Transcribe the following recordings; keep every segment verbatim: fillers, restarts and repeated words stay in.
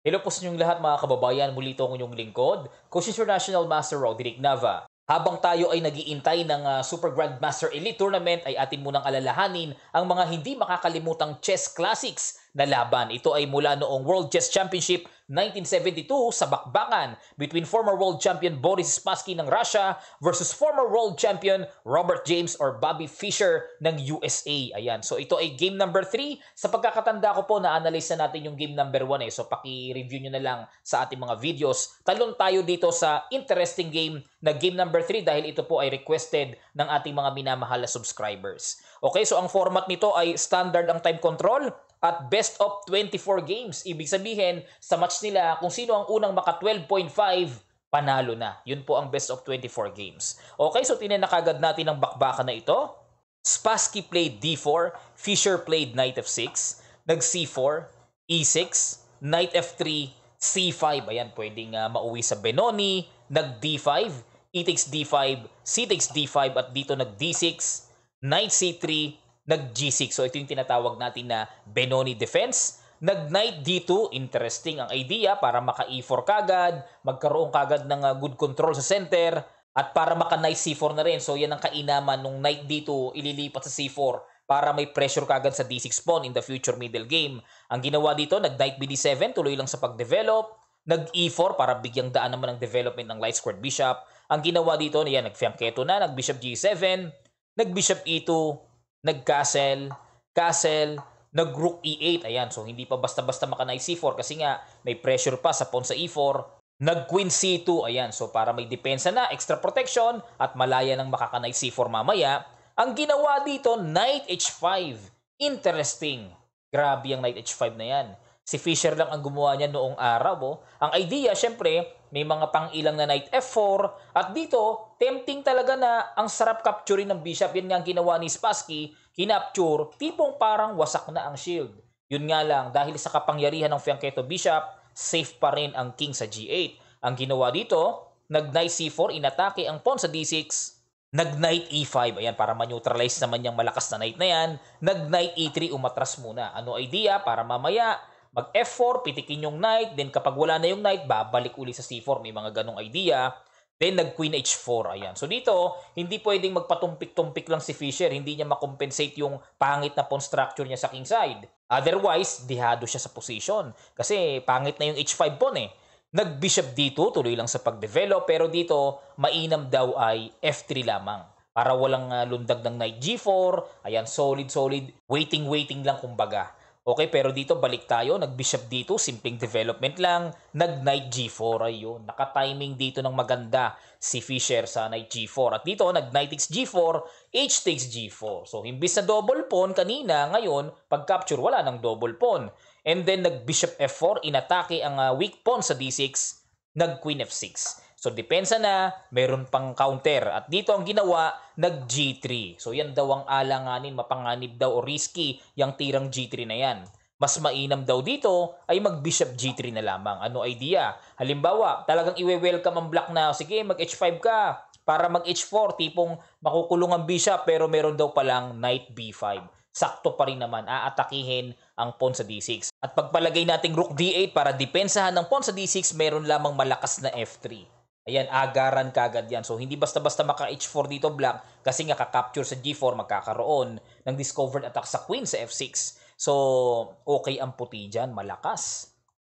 Hello po sa inyong lahat mga kababayan, muli ito ang inyong lingkod, Coach International Master Roderick Nava. Habang tayo ay nag-iintay ng uh, Super Grandmaster Elite Tournament ay atin munang alalahanin ang mga hindi makakalimutang chess classics na laban. Ito ay mula noong World Chess Championship nineteen seventy-two sa bakbakan between former world champion Boris Spassky ng Russia versus former world champion Robert James or Bobby Fischer ng U S A. Ayan. So ito ay game number three. Sa pagkakatanda ko po, na-analyze na natin yung game number one eh. So paki-review nyo na lang sa ating mga videos. Talon tayo dito sa interesting game na game number three dahil ito po ay requested ng ating mga minamahal na subscribers. Okay, so ang format nito ay standard ang time control at best of twenty-four games. Ibig sabihin, sa match nila, kung sino ang unang maka twelve point five, panalo na. Yun po ang best of twenty-four games. Okay, so tinanakagad natin ang bakbakan na ito. Spassky played D four, Fischer played knight F six, nag C four, E six, knight F three, C five. Ayan, pwedeng uh, mauwi sa Benoni, nag D five, E takes D five, C takes D five, at dito nag D six, knight C three, nag G six. So ito yung tinatawag natin na Benoni defense. Nag knight D two, interesting ang idea para maka E four kagad, magkaroon kagad ng uh, good control sa center, at para maka knight C four na rin. So yan ang kainaman nung knight D two ililipat sa C four para may pressure kagad sa D six pawn in the future middle game. Ang ginawa dito, nag knight B D seven, tuloy lang sa pagdevelop. Nag E four para bigyang daan naman ng development ng light squared bishop. Ang ginawa dito, yan, nag-fianchetto na, nag bishop G seven, nag bishop E two, nag-castle, castle, nag-rook E eight. Ayan, so hindi pa basta-basta maka-knight C four kasi nga may pressure pa sa pawn sa E four. Nag-queen C two. Ayan, so para may depensa na, extra protection, at malaya ng makaka-knight C four mamaya. Ang ginawa dito, knight H five. Interesting. Grabe ang knight H five na yan. Si Fischer lang ang gumawa niya noong araw. Oh. Ang idea, syempre, may mga pang-ilang na knight F four. At dito, tempting talaga na ang sarap capturein ng bishop. Yan nga ang ginawa ni Spassky. Kinapture, tipong parang wasak na ang shield. Yun nga lang, dahil sa kapangyarihan ng fianchetto bishop, safe pa rin ang king sa G eight. Ang ginawa dito, nag-knight C four, inatake ang pawn sa D six. Nag-knight E five, ayan, para ma-neutralize naman yung malakas na knight na yan. Nag-knight E three, umatras muna. Ano idea? Para mamaya, mag F four, pitikin yung knight, then kapag wala na yung knight, babalik uli sa C four. May mga ganong idea. Then nag-queen H four, ayan. So dito, hindi pwedeng magpatumpik-tumpik lang si Fischer. Hindi niya makompensate yung pangit na pawn structure niya sa king side. Otherwise, dihado siya sa position. Kasi pangit na yung H five pawn eh. Nag-bishop D two, tuloy lang sa pag-develop. Pero dito, mainam daw ay F three lamang. Para walang uh, lundag ng knight G four. Ayan, solid-solid. Waiting-waiting lang kumbaga. Okay, pero dito balik tayo, nag-bishop D two, simpleng development lang, nag-knight G four, ayun. Naka-timing dito ng maganda si Fischer sa knight G four. At dito, nag-knight takes G four, H takes G four. So, imbis na double pawn kanina, ngayon, pag-capture, wala ng double pawn. And then, nag-bishop F four, inatake ang uh, weak pawn sa D six, nag-queen F six. So, depensa na, meron pang counter. At dito ang ginawa, nag-G three. So, yan daw ang alanganin, mapanganib daw o risky, yung tirang G three na yan. Mas mainam daw dito ay mag-bishop G three na lamang. Ano idea? Halimbawa, talagang iwe-welcome ang black na, sige, mag-H five ka para mag-H four, tipong makukulong ang bishop, pero meron daw palang knight B five. Sakto pa rin naman, aatakihin ang pawn sa D six. At pagpalagay nating rook D eight para depensahan ng pawn sa D six, meron lamang malakas na F three. Ayan, agaran kagad yan. So, hindi basta-basta maka-H four dito black kasi nga ka-capture sa G four, magkakaroon ng discovered attack sa queen sa F six. So, okay ang puti dyan, malakas.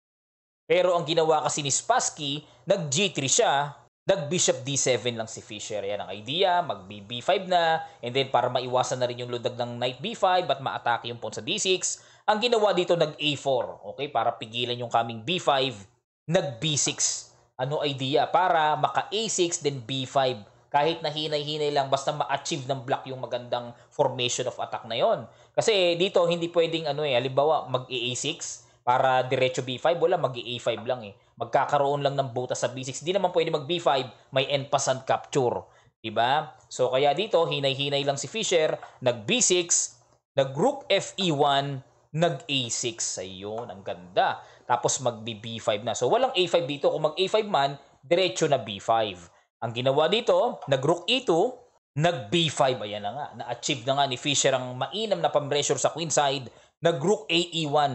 Pero ang ginawa kasi ni Spassky, nag-G three siya, nag-bishop D seven lang si Fischer. Yan ang idea, mag-B B five na, and then para maiwasan na rin yung lundag ng knight B five at ma-atake yung pawn sa D six, ang ginawa dito, nag-A four, okay, para pigilan yung coming B five, nag-B six. Ano idea? Para maka-A six, then B five. Kahit na hinay-hinay lang, basta ma-achieve ng black yung magandang formation of attack na yon. Kasi dito, hindi pwedeng, ano eh, halimbawa, mag-A six, para diretso B five, wala, mag-A five lang eh. Magkakaroon lang ng butas sa B six. Hindi naman pwede mag-B five, may en-passant capture. Diba? So, kaya dito, hinay-hinay lang si Fischer, nag-B six, nag-rook F E one, nag-A six. Ayun, ang ganda. Tapos mag-B five na. So, walang A five dito. Kung mag-A five man, diretso na B five. Ang ginawa dito, nag-rook E two, nag-B five. Ayan na nga. Na-achieve na nga ni Fischer ang mainam na pang-pressure sa queen side. Nag-rook A E one.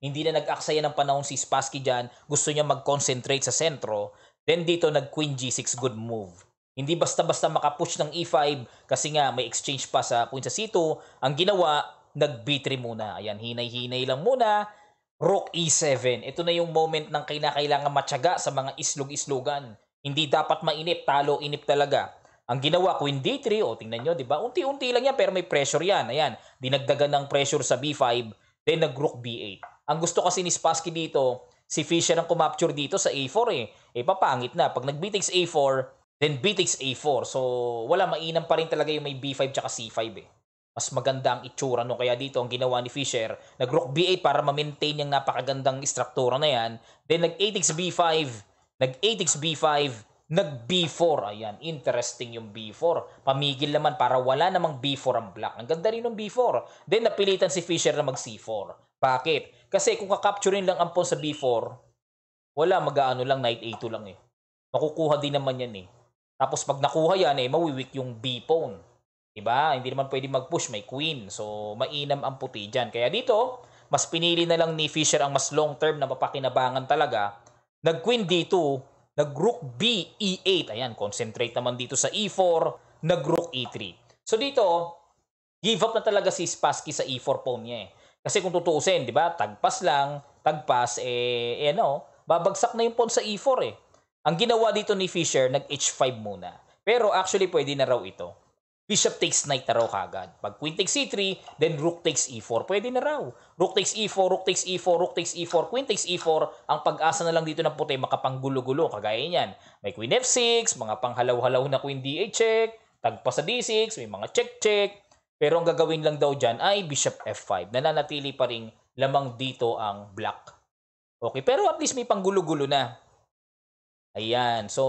Hindi na nag-aksaya ng panahon si Spassky dyan. Gusto niya mag-concentrate sa sentro. Then dito nag-Queen G six, good move. Hindi basta-basta makapush ng E five kasi nga may exchange pa sa queen sa C two. Ang ginawa, nag-B three muna. Ayan, hinay-hinay lang muna. Rook E seven. Ito na yung moment ng kinakailangan matyaga sa mga islog-islogan. Hindi dapat mainip, talo, inip talaga. Ang ginawa, Queen D three, o tingnan nyo, di ba? Unti-unti lang yan, pero may pressure yan. Ayan, dinagdagan ng pressure sa B five, then nag-Rook B eight. Ang gusto kasi ni Spassky dito, si Fischer ang kumapture dito sa A four eh. Eh, papangit na. Pag nag-B takes A four, then B takes A four. So, wala, mainam pa rin talaga yung may B five tsaka C five eh. Mas maganda ang itsura no. Kaya dito, ang ginawa ni Fischer, nag-Rook B eight para ma-maintain yung napakagandang istruktura na yan. Then nag-A takes B five, nag-A takes B five, nag-B four. Ayan, interesting yung B four. Pamigil naman para wala namang B four ang black. Ang ganda rin ng B four. Then napilitan si Fischer na mag-C four. Bakit? Kasi kung kakapturin lang ang pawn sa B four, wala, mag-aano lang, knight A two lang eh. Makukuha din naman yan eh. Tapos pag nakuha yan eh, mawiwik yung B pawn. Diba? Hindi naman pwede mag-push, may queen. So, mainam ang puti dyan. Kaya dito, mas pinili na lang ni Fischer ang mas long term na mapakinabangan talaga. Nag-Queen D two, nag-Rook B E eight. Ayan, concentrate naman dito sa E four. Nag-Rook E three. So dito, give up na talaga si Spassky sa E four pawn niya eh. Kasi kung tutuusin, di ba, tagpas lang, tagpas, eh, eh ano, babagsak na yung pawn sa E four eh. Ang ginawa dito ni Fischer, nag-H five muna. Pero actually, pwede na raw ito. Bishop takes knight na raw kagad. Pag queen takes C three, then rook takes E four. Pwede na raw. Rook takes E four, rook takes E four, rook takes E four, queen takes E four. Ang pag-asa na lang dito ng puti, makapanggulo-gulo. Kagaya niyan. May queen F six, mga panghalaw-halaw na queen D eight check, tagpa sa D six, may mga check-check. Pero ang gagawin lang daw dyan ay bishop F five. Nananatili pa rin lamang dito ang black. Okay, pero at least may panggulo-gulo na. Ayan, so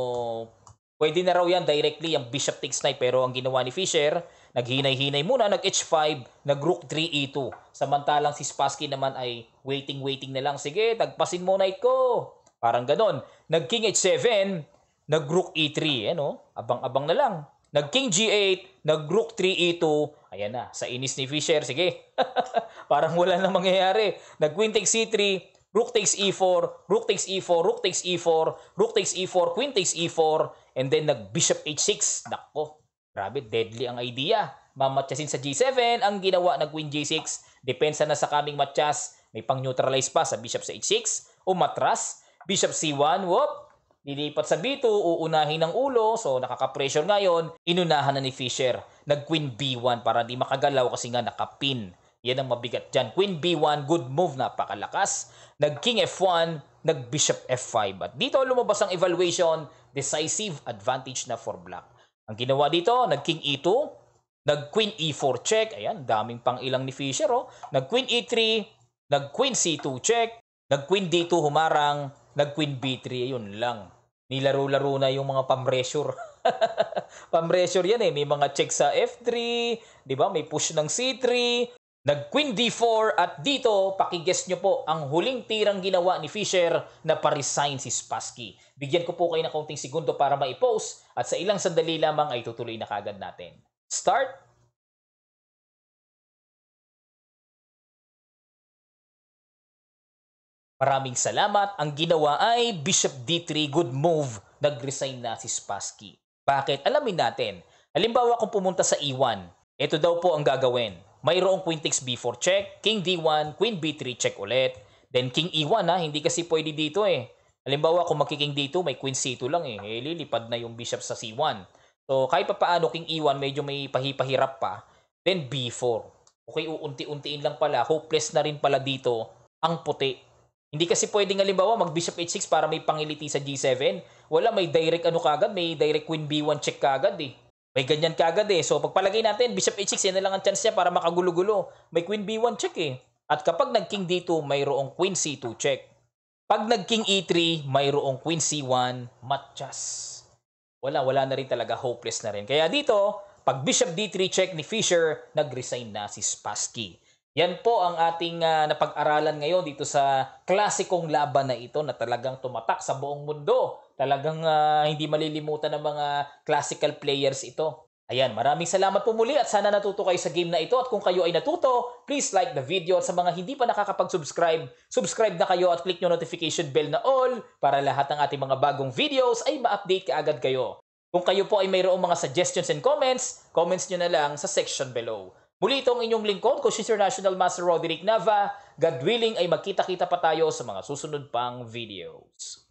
pwede na raw yan directly, ang bishop takes knight. Pero ang ginawa ni Fischer, naghinay-hinay muna, nag-H five, nag-Rook three E two. Samantalang si Spassky naman ay waiting-waiting na lang. Sige, tagpasin mo knight ko. Parang ganon. Nag-King H seven, nag-Rook E three. Ano? Abang-abang na lang. Nag-King G eight, nag-Rook three E two. Ayan na, sa inis ni Fischer. Sige, parang wala na mangyayari. Nag-Queen takes C three, Rook takes E four, Rook takes E four, Rook takes E four, Rook takes E four, Queen takes E four, and then nag-Bishop H six. Nako, grabe, deadly ang idea. Mamatyasin sa G seven, ang ginawa nag-Queen G six. Depensa na sa kaming matyas. May pang-neutralize pa sa Bishop sa H six. Umatras. Bishop C one, whoop. Lilipat sa B two, uunahin ng ulo. So, nakaka-pressure ngayon. Inunahan na ni Fischer. Nag-Queen B one para di makagalaw kasi nga nakapin. Yan ang mabigat dyan. Queen B one, good move, napakalakas. Nag-King F one, nag-Bishop F five. At dito lumabas ang evaluation, decisive advantage na for black. Ang ginawa dito, nag-King E two, nag-Queen E four check. Ayan, daming pang ilang ni Fischer. Oh. Nag-Queen E three, nag-Queen C two check, nag-Queen D two humarang, nag-Queen B three. Ayun lang. Nilaro-laro na yung mga pam-pressure. Pam-pressure yan eh. May mga check sa F three, di ba? May push ng C three, nag-Queen D four, at dito, pakiguess nyo po, ang huling tirang ginawa ni Fischer na pa-resign si Spassky. Bigyan ko po kayo ng kaunting segundo para ma-post at sa ilang sandali lamang ay tutuloy na kagad natin. Start! Maraming salamat. Ang ginawa ay Bishop D three, good move. Nag-resign na si Spassky. Bakit? Alamin natin. Halimbawa kung pumunta sa E one, ito daw po ang gagawin. Mayroong Queen takes B four check, King D one, Queen B three check ulit. Then King E one ha, hindi kasi pwede dito eh. Halimbawa kung magki-King D two, may Queen C two lang eh. Eh lilipad na yung Bishop sa C one. So kahit pa paano King E one medyo may pahipahirap pa. Then B four. Okay, uunti-untiin lang pala. Hopeless na rin pala dito ang puti. Hindi kasi pwedeng halimbawa mag Bishop H six para may pangiliti sa G seven. Wala, may direct ano kagad, may direct Queen B one check kagad eh. May ganyan kagad eh. So, pagpalagay natin, Bishop H six, yan na lang ang chance niya para makagulo-gulo. May Queen B one check eh. At kapag nag-King D two, mayroong Queen C two check. Pag nag-King E three, mayroong Queen C one, matchas. Wala, wala na rin talaga, hopeless na rin. Kaya dito, pag Bishop D three check ni Fischer, nag-resign na si Spassky. Yan po ang ating uh, napag-aralan ngayon dito sa klasikong laban na ito na talagang tumatak sa buong mundo. Talagang uh, hindi malilimutan ng mga classical players ito. Ayan, maraming salamat po muli at sana natuto kayo sa game na ito. At kung kayo ay natuto, please like the video. At sa mga hindi pa nakakapag-subscribe, subscribe na kayo at click nyo notification bell na all para lahat ng ating mga bagong videos ay ma-update kaagad kayo. Kung kayo po ay mayroong mga suggestions and comments, comments nyo na lang sa section below. Muli itong inyong lingkod, Coach International Master Roderick Nava. God willing ay magkita-kita pa tayo sa mga susunod pang videos.